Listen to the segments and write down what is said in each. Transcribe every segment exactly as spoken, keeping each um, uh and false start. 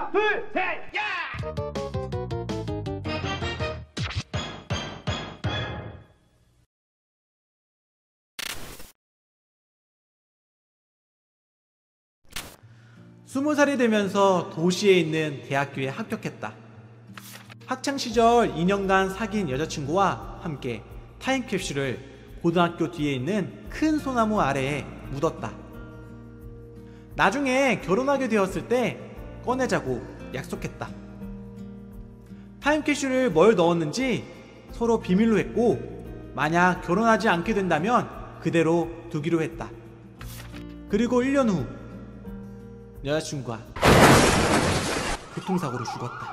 하나, 둘, 셋, 야! 스무 살이 되면서 도시에 있는 대학교에 합격했다. 학창시절 이 년간 사귄 여자친구와 함께 타임캡슐을 고등학교 뒤에 있는 큰 소나무 아래에 묻었다. 나중에 결혼하게 되었을 때 꺼내자고 약속했다. 타임캡슐을 뭘 넣었는지 서로 비밀로 했고, 만약 결혼하지 않게 된다면 그대로 두기로 했다. 그리고 일 년 후 여자친구가 교통사고로 죽었다.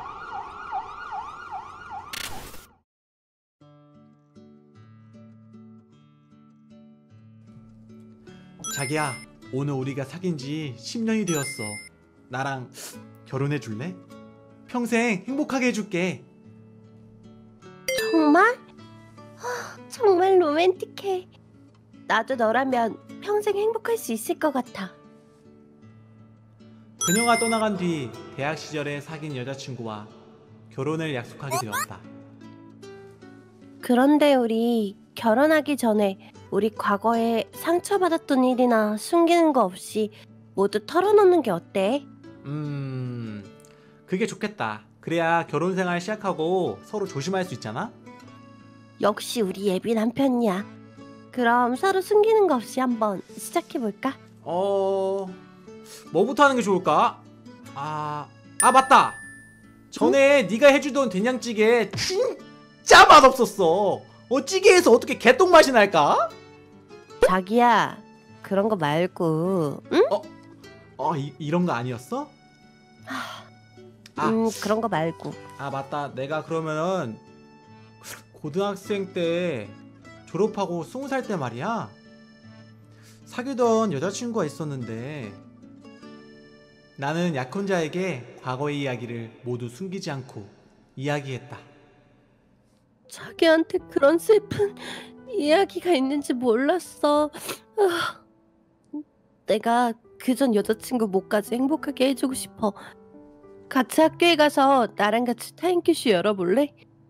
자기야, 오늘 우리가 사귄 지 십 년이 되었어. 나랑 결혼해 줄래? 평생 행복하게 해줄게. 정말? 정말 로맨틱해. 나도 너라면 평생 행복할 수 있을 것 같아. 그녀가 떠나간 뒤 대학 시절에 사귄 여자친구와 결혼을 약속하게 되었다. 그런데 우리 결혼하기 전에 우리 과거에 상처받았던 일이나 숨기는 거 없이 모두 털어놓는 게 어때? 음... 그게 좋겠다. 그래야 결혼 생활 시작하고 서로 조심할 수 있잖아? 역시 우리 예비 남편이야. 그럼 서로 숨기는 거 없이 한번 시작해볼까? 어... 뭐부터 하는 게 좋을까? 아... 아 맞다! 전에 응? 네가 해주던 된장찌개 진짜 맛없었어. 어, 찌개에서 어떻게 개똥 맛이 날까? 자기야, 그런 거 말고, 응? 어? 어, 이, 이런 거 아니었어? 아, 음, 그런 거 말고. 아 맞다. 내가 그러면은 고등학생 때 졸업하고 스무 살 때 말이야, 사귀던 여자친구가 있었는데 나는 약혼자에게 과거의 이야기를 모두 숨기지 않고 이야기했다. 자기한테 그런 슬픈 이야기가 있는지 몰랐어. 내가 그전 여자친구 목까지 행복하게 해주고 싶어. 같이 학교에 가서 나랑 같이 타임캡슐 열어볼래?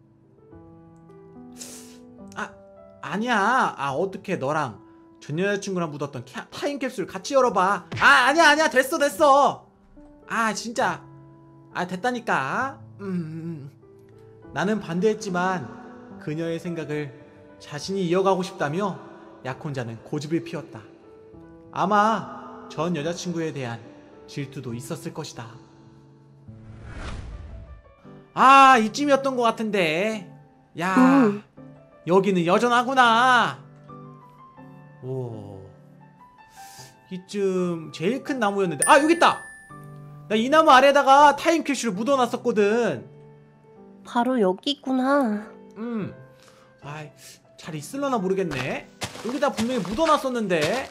아, 아니야. 아, 어떻게 너랑 전 여자친구랑 묻었던 캬, 타임캡슐 같이 열어봐. 아, 아니야 아니야. 됐어 됐어. 아, 진짜. 아, 됐다니까. 음, 음. 나는 반대했지만 그녀의 생각을 자신이 이어가고 싶다며 약혼자는 고집을 피웠다. 아마 전 여자친구에 대한 질투도 있었을 것이다. 아, 이쯤이었던 것 같은데. 야, 음. 여기는 여전하구나. 오, 이쯤 제일 큰 나무였는데. 아, 여기 있다. 나 이 나무 아래다가 타임캡슐을 묻어놨었거든. 바로 여기 있구나. 음, 아, 잘 있을려나 모르겠네. 여기다 분명히 묻어놨었는데.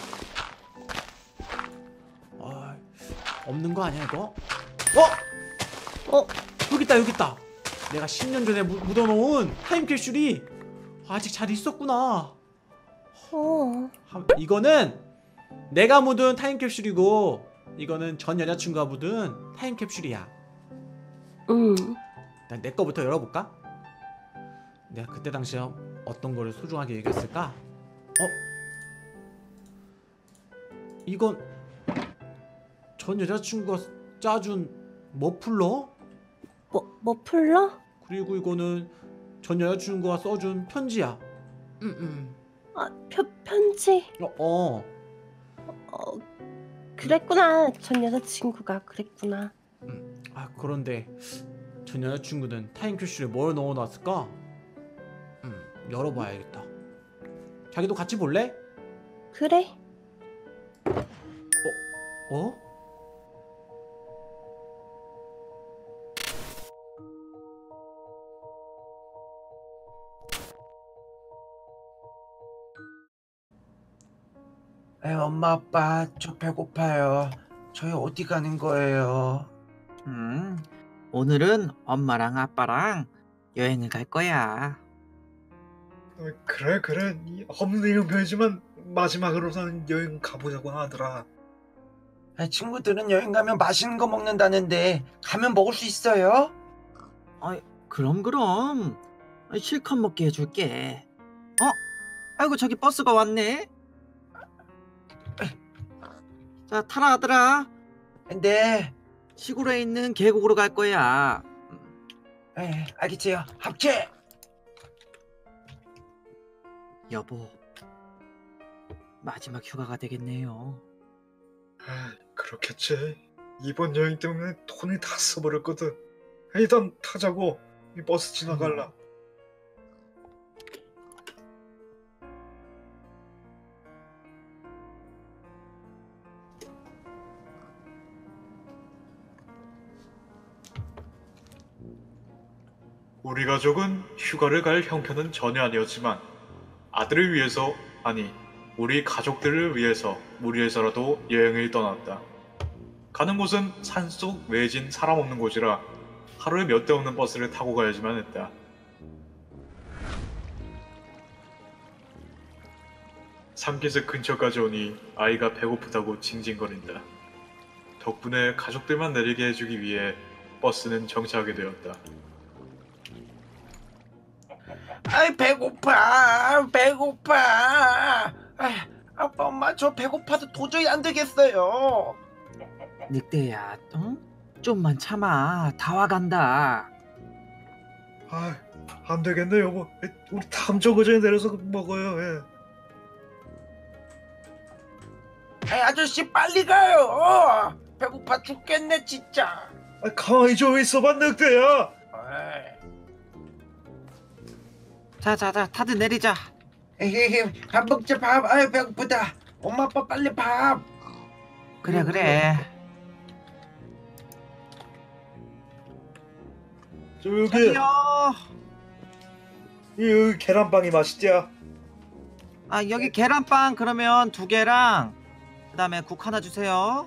아, 없는 거 아니야 이거? 어? 어? 여기 있다 여기 있다. 내가 십 년 전에 무, 묻어놓은 타임캡슐이 아직 잘 있었구나. 어. 이거는 내가 묻은 타임캡슐이고, 이거는 전 여자친구가 묻은 타임캡슐이야. 응. 난 내 거부터 열어볼까? 내가 그때 당시에 어떤 거를 소중하게 여겼을까? 어? 이건 전 여자친구가 짜준 머플러? 뭐, 머플러? 그리고 이거는 전 여자친구가 써준 편지야. 음, 음. 아, 편, 편지? 어, 어. 어, 그랬구나. 전 여자친구가 그랬구나. 음, 아, 그런데 전 여자친구는 타임캡슐에 뭘 넣어놨을까? 음, 열어봐야겠다. 자기도 같이 볼래? 그래. 어? 어? 에, 엄마 아빠 저 배고파요. 저희 어디 가는 거예요? 음, 오늘은 엄마랑 아빠랑 여행을 갈 거야. 어, 그래 그래 이 없는 이름 편이지만 마지막으로는 여행 가보자고 하더라. 아, 친구들은 여행 가면 맛있는 거 먹는다는데 가면 먹을 수 있어요? 아이, 그럼 그럼. 아이, 실컷 먹게 해줄게. 어? 아이고 저기 버스가 왔네. 자 타라 아들아. 네. 시골에 있는 계곡으로 갈 거야. 에, 알겠지요. 합체. 여보, 마지막 휴가가 되겠네요. 아, 그렇겠지. 이번 여행 때문에 돈을 다 써버렸거든. 일단 타자고. 이 버스 지나갈라. 우리 가족은 휴가를 갈 형편은 전혀 아니었지만 아들을 위해서, 아니 우리 가족들을 위해서 무리해서라도 여행을 떠났다. 가는 곳은 산속 외진 사람 없는 곳이라 하루에 몇 대 없는 버스를 타고 가야지만 했다. 삼기슭 근처까지 오니 아이가 배고프다고 징징거린다. 덕분에 가족들만 내리게 해주기 위해 버스는 정차하게 되었다. 아이, 배고파. 배고파. 아, 아빠, 엄마, 저 배고파서 도저히 안 되겠어요. 늑대야, 어? 좀만 참아. 다 와간다. 아, 안 되겠네 여보. 우리 다음 정거장에 내려서 먹어요. 예. 아이, 아저씨 빨리 가요. 배고파 죽겠네 진짜. 아, 가만히 좀 있어봐 늑대야. 아이. 자자자 다들 내리자. 에헤헤, 밥 먹자 밥. 아유 배고프다. 엄마 아빠 빨리 밥. 그래 그래. 저 여기 저기요. 여기 계란빵이 맛있지야. 아 여기 계란빵 그러면 두 개랑 그다음에 국 하나 주세요.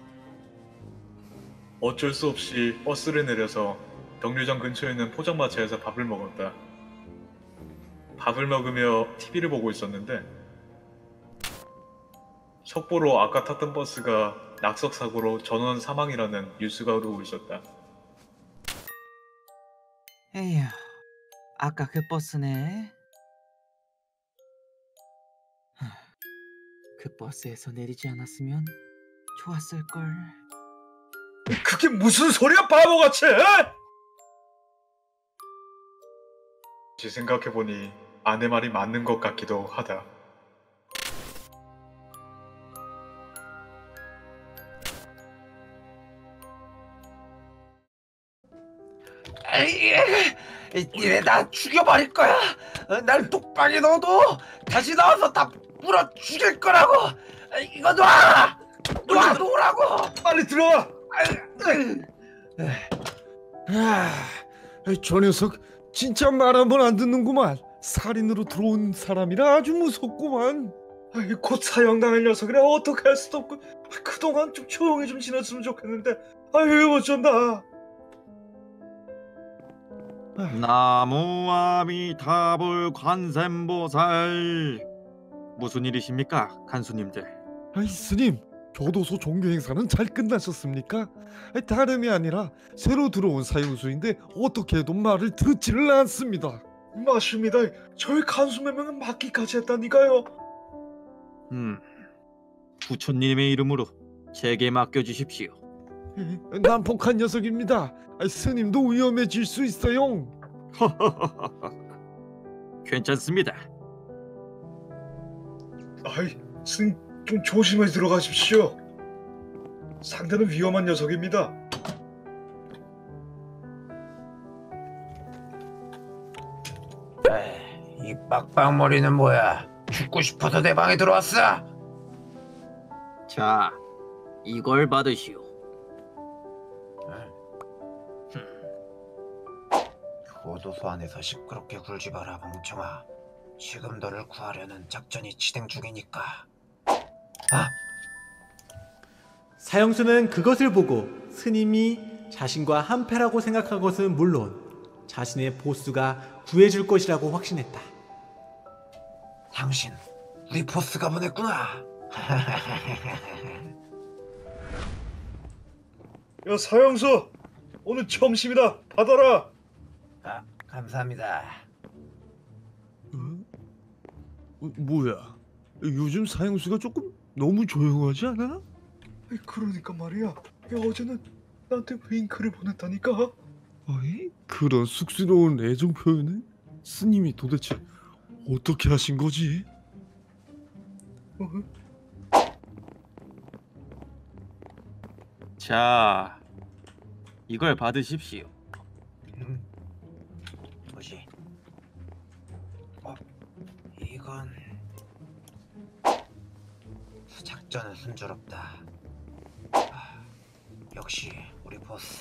어쩔 수 없이 버스를 내려서 정류장 근처에 있는 포장마차에서 밥을 먹었다. 밥을 먹으며 티비를 보고 있었는데 속보로 아까 탔던 버스가 낙석사고로 전원 사망이라는 뉴스가 흐르고 있었다. 에휴, 아까 그 버스네. 하, 그 버스에서 내리지 않았으면 좋았을걸. 그게 무슨 소리야 바보같이! 다시 생각해보니 아내 말이 맞는 것 같기도 하다. 에이, 니네 나 죽여버릴 거야. 어, 날 독방에 넣어도 다시 나와서 다 물어 죽일 거라고. 에이, 이거 놔! 놔 놓으라고. 빨리 들어와! 아, 저 녀석 진짜 말 한 번 안 듣는구만. 살인으로 들어온 사람이라 아주 무섭구만. 아이, 곧 사형당할 녀석이라 어떻게 할 수도 없고 그동안 좀 조용히 좀 지냈으면 좋겠는데 아유 어쩐다. 나무아미타불 관세음보살. 무슨 일이십니까 간수님들? 아이 스님, 교도소 종교 행사는 잘 끝나셨습니까? 아이, 다름이 아니라 새로 들어온 사형수인데 어떻게 해도 말을 듣지를 않습니다. 맞습니다. 저희 간수 몇 명은 맞기까지 했다니까요. 음, 부처님의 이름으로 제게 맡겨주십시오. 난폭한 녀석입니다. 아이, 스님도 위험해질 수 있어요. 괜찮습니다. 아이, 스님 좀 조심해 들어가십시오. 상대는 위험한 녀석입니다. 에이, 이 빡빡머리는 뭐야? 죽고 싶어서 내 방에 들어왔어? 자, 이걸 받으시오. 교도소 안에서 시끄럽게 굴지 마라 멍청아. 지금 너를 구하려는 작전이 진행 중이니까. 아, 사형수는 그것을 보고 스님이 자신과 한패라고 생각한 것은 물론 자신의 보스가 구해줄 것이라고 확신했다. 당신 우리 보스가 보냈구나. 야 사형수, 오늘 점심이다. 받아라. 아, 감사합니다. 어? 어, 뭐야? 요즘 사형수가 조금 너무 조용하지 않아? 아이, 그러니까 말이야. 야, 어제는 나한테 윙크를 보냈다니까. 어이? 그런 쑥스러운 애정 표현을 스님이 도대체 어떻게 하신 거지? 어? 자, 이걸 받으십시오. 음. 뭐지? 어, 이건 작전은 순조롭다. 아, 역시 우리 보스.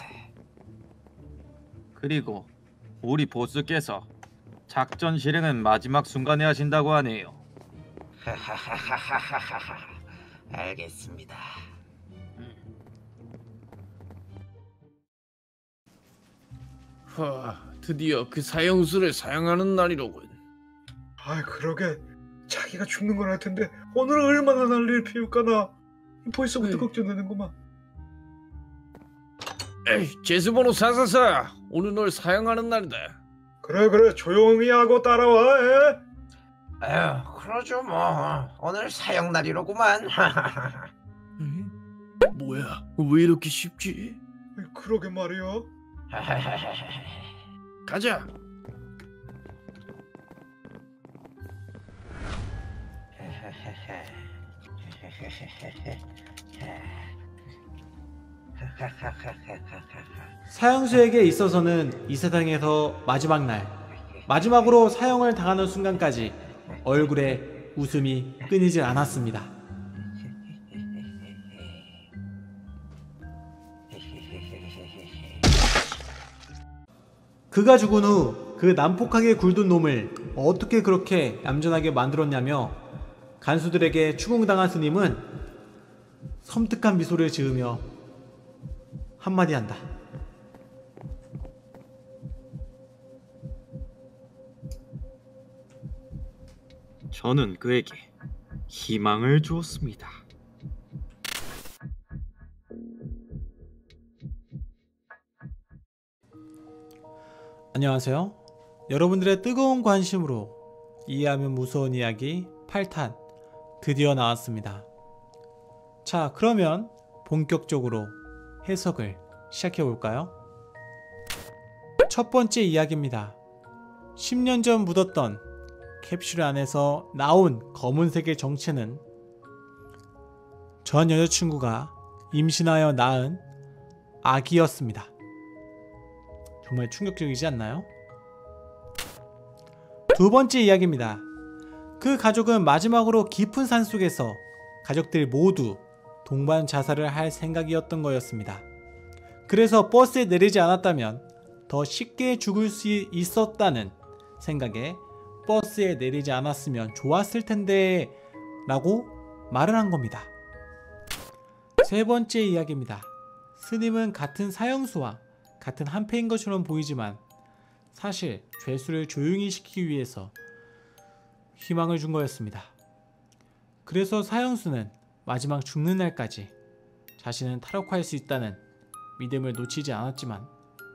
그리고 우리 보스께서 작전 실행은 마지막 순간에 하신다고 하네요. 하하하하하하하. 알겠습니다. 하, 드디어 그 사형수를 사용하는 날이로군. 아이, 그러게. 자기가 죽는 건 알 텐데 오늘은 얼마나 난리를 피울까나. 벌써부터 에이. 걱정되는구만. 에이, 제수번호 사사사. 오늘 널 사용하는 날이다. 그래 그래, 조용히 하고 따라와. 에? 아유, 그러죠 뭐. 오늘 사형 날이로구만. 에이? 뭐야? 왜 이렇게 쉽지? 아이, 그러게 말이야. 가자. 사형수에게 있어서는 이 세상에서 마지막 날, 마지막으로 사형을 당하는 순간까지 얼굴에 웃음이 끊이질 않았습니다. 그가 죽은 후 그 난폭하게 굴던 놈을 어떻게 그렇게 얌전하게 만들었냐며 간수들에게 추궁당한 스님은 섬뜩한 미소를 지으며 한마디 한다. 저는 그에게 희망을 주었습니다. 안녕하세요. 여러분들의 뜨거운 관심으로 이해하면 무서운 이야기 팔 탄 드디어 나왔습니다. 자, 그러면 본격적으로 해석을 시작해볼까요? 첫 번째 이야기입니다. 십 년 전 묻었던 캡슐 안에서 나온 검은색의 정체는 전 여자친구가 임신하여 낳은 아기였습니다. 정말 충격적이지 않나요? 두 번째 이야기입니다. 그 가족은 마지막으로 깊은 산속에서 가족들 모두 동반 자살을 할 생각이었던 거였습니다. 그래서 버스에 내리지 않았다면 더 쉽게 죽을 수 있었다는 생각에 버스에 내리지 않았으면 좋았을 텐데 라고 말을 한 겁니다. 세 번째 이야기입니다. 스님은 같은 사형수와 같은 한패인 것처럼 보이지만 사실 죄수를 조용히 시키기 위해서 희망을 준 거였습니다. 그래서 사형수는 마지막 죽는 날까지 자신은 탈옥할 수 있다는 믿음을 놓치지 않았지만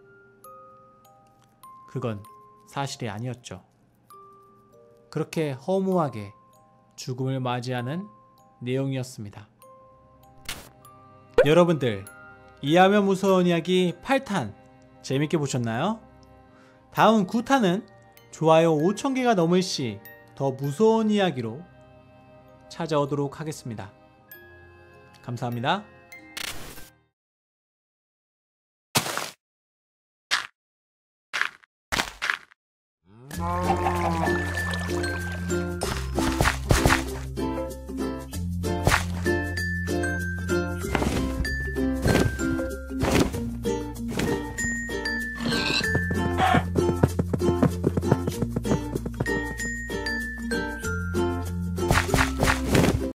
그건 사실이 아니었죠. 그렇게 허무하게 죽음을 맞이하는 내용이었습니다. 여러분들, 이해하면 무서운 이야기 팔 탄 재밌게 보셨나요? 다음 구 탄은 좋아요 오천 개가 넘을 시 더 무서운 이야기로 찾아오도록 하겠습니다. 감사합니다. 음.